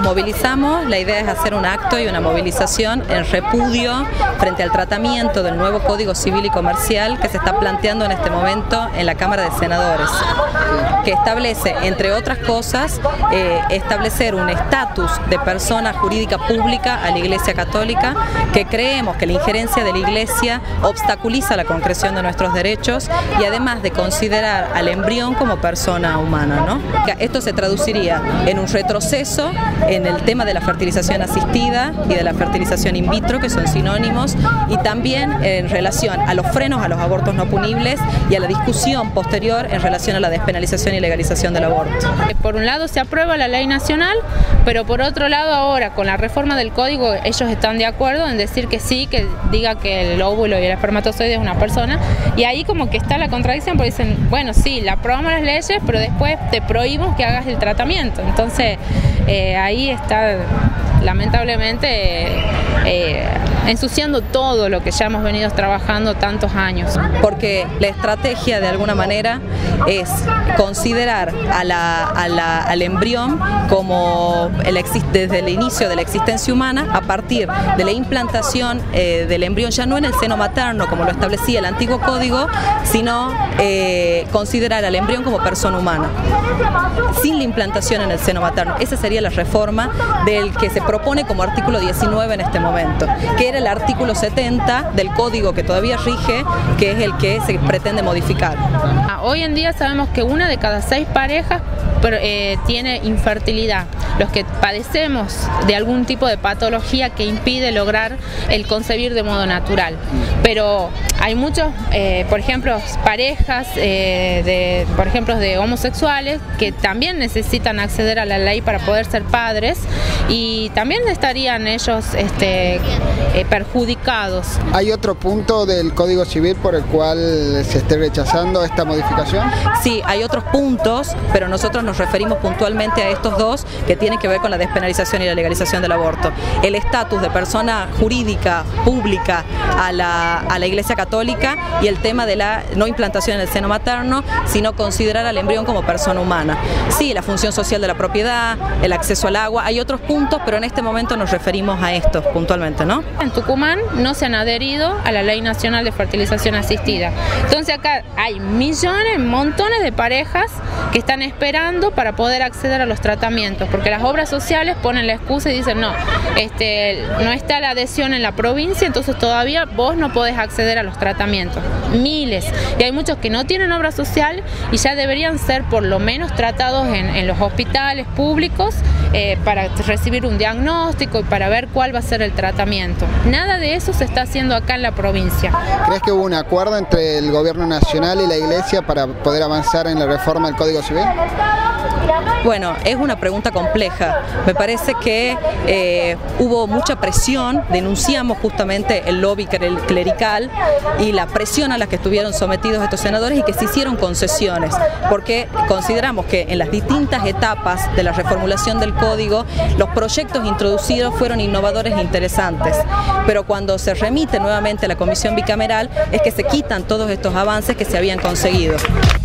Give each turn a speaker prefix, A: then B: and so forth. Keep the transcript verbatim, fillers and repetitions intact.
A: movilizamos, la idea es hacer un acto y una movilización en repudio frente al tratamiento del nuevo Código Civil y Comercial que se está planteando en este momento en la Cámara de Senadores, que establece, entre otras cosas, eh, establecer un estatus de persona jurídica pública a la Iglesia Católica, que creemos que la injerencia de la Iglesia obstaculiza la concreción de nuestros derechos y además de considerar al embrión como persona humana, ¿no? Esto se traduciría en un retroceso en el tema de la fertilización asistida y de la fertilización in vitro, que son sinónimos, y también en relación a los frenos a los abortos no punibles y a la discusión posterior en relación a la despenalización y legalización del aborto.
B: Por un lado se aprueba la ley nacional, pero por otro lado ahora con la reforma del código ellos están de acuerdo en decir que sí, que diga que el óvulo y el espermatozoide es una persona, y ahí como que está la contradicción porque dicen, bueno, sí, la aprobamos las leyes, pero después te prohibimos que hagas el tratamiento. Entonces eh, ahí está lamentablemente eh, ensuciando todo lo que ya hemos venido trabajando tantos años.
A: Porque la estrategia de alguna manera es considerar a la, a la, al embrión como el, desde el inicio de la existencia humana, a partir de la implantación eh, del embrión ya no en el seno materno como lo establecía el antiguo código, sino eh, considerar al embrión como persona humana, sin la implantación en el seno materno. Esa sería la reforma del que se propone como artículo diecinueve en este momento, que era el artículo setenta del código que todavía rige, que es el que se pretende modificar.
B: Hoy en día sabemos que una de cada seis parejas eh, tiene infertilidad, los que padecemos de algún tipo de patología que impide lograr el concebir de modo natural. Pero hay muchos, eh, por ejemplo, parejas, eh, de, por ejemplo, de homosexuales que también necesitan acceder a la ley para poder ser padres y también estarían ellos este, eh, perjudicados.
C: ¿Hay otro punto del Código Civil por el cual se esté rechazando esta modificación?
A: Sí, hay otros puntos, pero nosotros nos referimos puntualmente a estos dos que tienen que ver con la despenalización y la legalización del aborto. El estatus de persona jurídica pública a la, a la Iglesia Católica y el tema de la no implantación en el seno materno, sino considerar al embrión como persona humana. Sí, la función social de la propiedad, el acceso al agua, hay otros puntos, pero en este momento nos referimos a estos puntualmente, ¿no?
B: En Tucumán no se han adherido a la Ley Nacional de Fertilización Asistida. Entonces acá hay millones, montones de parejas que están esperando para poder acceder a los tratamientos, porque las obras sociales ponen la excusa y dicen no, este, no está la adhesión en la provincia, entonces todavía vos no podés acceder a los tratamientos. Miles. Y hay muchos que no tienen obra social y ya deberían ser por lo menos tratados en, en los hospitales públicos eh, para recibir un diagnóstico y para ver cuál va a ser el tratamiento. Nada de eso se está haciendo acá en la provincia.
C: ¿Crees que hubo un acuerdo entre el gobierno nacional y la Iglesia para poder avanzar en la reforma del Código Civil?
A: Bueno, es una pregunta compleja. Me parece que eh, hubo mucha presión, denunciamos justamente el lobby clerical y la presión a la que estuvieron sometidos estos senadores y que se hicieron concesiones, porque consideramos que en las distintas etapas de la reformulación del código los proyectos introducidos fueron innovadores e interesantes, pero cuando se remite nuevamente a la comisión bicameral es que se quitan todos estos avances que se habían conseguido.